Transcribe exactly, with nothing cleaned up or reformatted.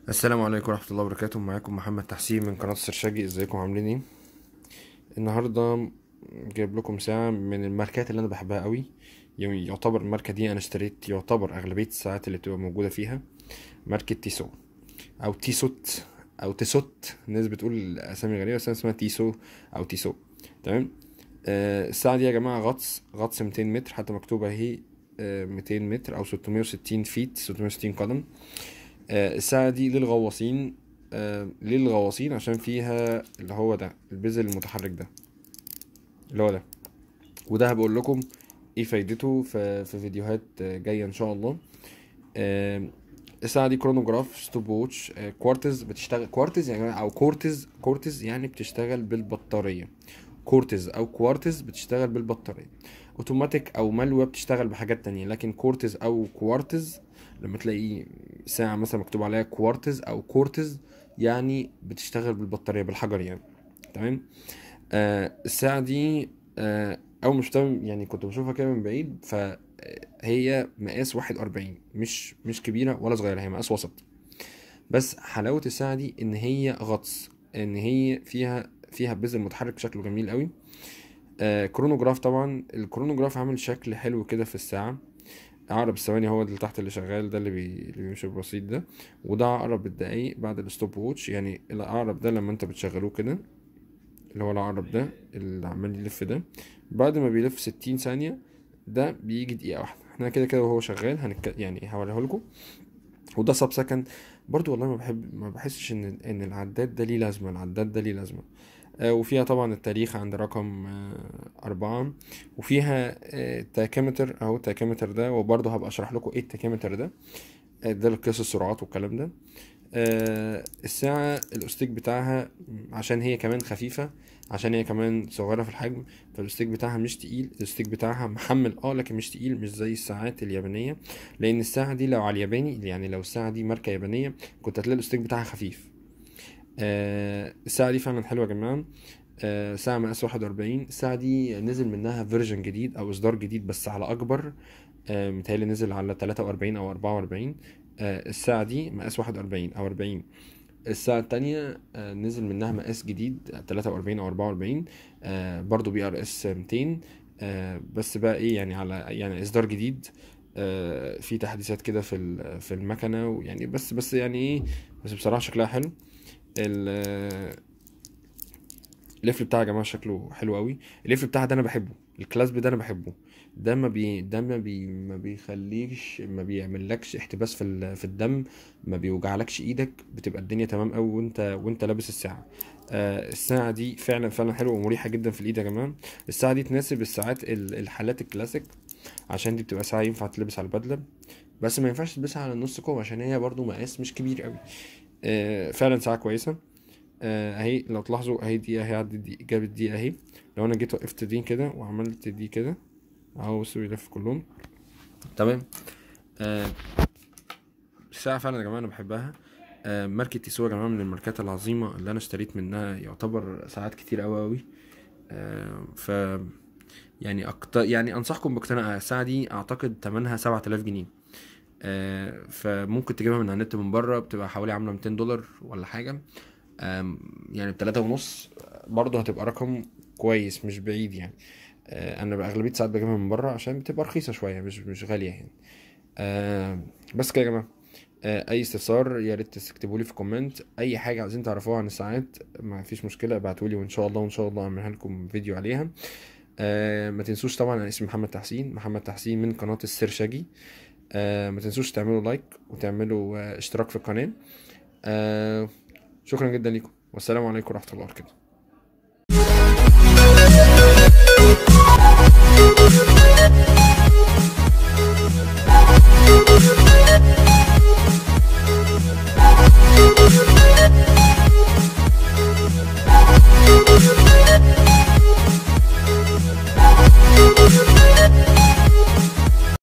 السلام عليكم ورحمة الله وبركاته. معاكم محمد تحسين من قناة السرشاجي. ازيكم عاملين ايه؟ النهاردة جايب لكم ساعة من الماركات اللي انا بحبها قوي. يعني يعتبر الماركة دي انا اشتريت يعتبر اغلبية الساعات اللي بتبقى موجودة فيها. ماركة تيسو او تيسوت او تيسوت. الناس بتقول اسامي غريبة بس انا اسمها تيسو او تيسو. تمام. آه الساعة دي يا جماعة غطس غطس ميتين متر، حتى مكتوبة اهي. آه ميتين متر او ستمية وستين فيت، ستمية وستين قدم. آه، الساعة دي للغواصين. آه، ليه للغواصين؟ عشان فيها اللي هو ده البذل المتحرك ده، اللي هو ده. وده هبقول لكم ايه فايدته في, في فيديوهات آه، جاية ان شاء الله. آه، الساعة دي كرونوجراف ستوب ووتش آه، كوارتز. بتشتغل كوارتز يعني او كورتز كورتز يعني بتشتغل بالبطارية. كورتز او كوارتز بتشتغل بالبطارية. اوتوماتيك او مالوة بتشتغل بحاجات تانية، لكن كورتز او كوارتز لما تلاقي ساعة مثلا مكتوب عليها كوارتز او كورتز يعني بتشتغل بالبطارية بالحجر يعني. تمام. آه الساعة دي آه أول ما شفتها يعني كنت بشوفها كده من بعيد، فهي مقاس واحد وأربعين، مش مش كبيرة ولا صغيرة، هي مقاس وسط. بس حلاوة الساعة دي إن هي غطس، إن هي فيها فيها بذر متحرك شكله جميل قوي. آه كرونوجراف، طبعا الكرونوجراف عامل شكل حلو كده في الساعة. عقرب الثواني هو اللي تحت اللي شغال ده، اللي, بي... اللي بيمشي بالبسيط ده. وده عقرب الدقايق بعد الستوب ووتش. يعني العقرب ده لما انت بتشغلوه كده، اللي هو العقرب ده اللي عمال يلف ده، بعد ما بيلف ستين ثانية ده بيجي دقيقة واحدة. احنا كده كده وهو شغال هنك... يعني هوريه لكم. وده سب سكند برضو. والله ما بحب ما بحسش ان ان العداد ده ليه لازمة. العداد ده ليه لازمة. آه وفيها طبعا التاريخ عند رقم آه أربعة. وفيها آه تاكيمتر اهو. التاكيمتر ده وبرضه هبقى اشرح لكم ايه التاكيمتر ده. آه ده لقياس السرعات والكلام ده. آه الساعة الأستيك بتاعها عشان هي كمان خفيفة، عشان هي كمان صغيرة في الحجم، فالأستيك بتاعها مش تقيل. الأستيك بتاعها محمل اه لكن مش تقيل، مش زي الساعات اليابانية. لأن الساعة دي لو على الياباني، يعني لو الساعة دي ماركة يابانية، كنت هتلاقي الأستيك بتاعها خفيف. آه الساعة دي فعلا حلوة يا جماعة. آه ساعة مقاس واحد وأربعين. الساعة دي نزل منها فيرجن جديد أو إصدار جديد بس على أكبر. آه متهيألي نزل على تلاتة وأربعين أو أربعة وأربعين. آه الساعة دي مقاس واحد وأربعين أو أربعين. الساعة التانية آه، نزل منها مقاس جديد تلاتة وأربعين أو أربعة وأربعين. آه، برضو بي ار اس ميتين. آه، بس بقى ايه يعني على يعني اصدار جديد. آه، في تحديثات كده في ال- في المكنة، ويعني بس بس يعني ايه. بس بصراحة شكلها حلو. ال- آه، القفل بتاعها يا جماعة شكله حلو قوي. القفل بتاعها ده انا بحبه. الكلاسب ده انا بحبه. ده ما بي ده ما بي ما بيخليكش، ما بيعملكش احتباس في ال... في الدم. ما بيوجعلكش ايدك، بتبقى الدنيا تمام قوي وانت وانت لابس الساعة. آه الساعة دي فعلا فعلا حلوة ومريحة جدا في الايد يا جماعة. الساعة دي تناسب الساعات ال- الحالات الكلاسيك، عشان دي بتبقى ساعة ينفع تلبس على البدلة. بس ما ينفعش تلبسها على النص كوم عشان هي برضو مقاس مش كبير قوي. آه فعلا ساعة كويسة. آه، اهي لو تلاحظوا اهي دي اهي عدت دي جابت دي اهي. لو انا جيت وقفت دي كده وعملت دي كده اهو، بصوا يلف كلهم. تمام. آه الساعة فعلا يا جماعة انا بحبها. آه ماركة تيسو يا جماعة من الماركات العظيمة اللي انا اشتريت منها يعتبر ساعات كتير اوي اوي. آه ف يعني أكتر يعني انصحكم باقتنائها. الساعة دي اعتقد تمنها سبعة آلاف جنيه. آه فممكن تجيبها من على النت من بره، بتبقى حوالي عاملة ميتين دولار ولا حاجة. آم، يعني بتلاتة ونص برضه هتبقى رقم كويس مش بعيد يعني. آه، انا باغلبيه ساعات بجيبها من بره عشان بتبقى رخيصه شويه، مش مش غاليه يعني. آه، بس كده يا جماعه. آه، اي استفسار يا ريت تكتبوا لي في كومنت. اي حاجه عايزين تعرفوها عن الساعات ما فيش مشكله، ابعتوا لي وان شاء الله وان شاء الله اعملها لكم فيديو عليها. آه، ما تنسوش طبعا انا اسمي محمد تحسين، محمد تحسين من قناه السرشاجي. آه، ما تنسوش تعملوا لايك وتعملوا آه، اشتراك في القناه. آه، شكرا جدا لكم والسلام عليكم ورحمه الله وبركاته.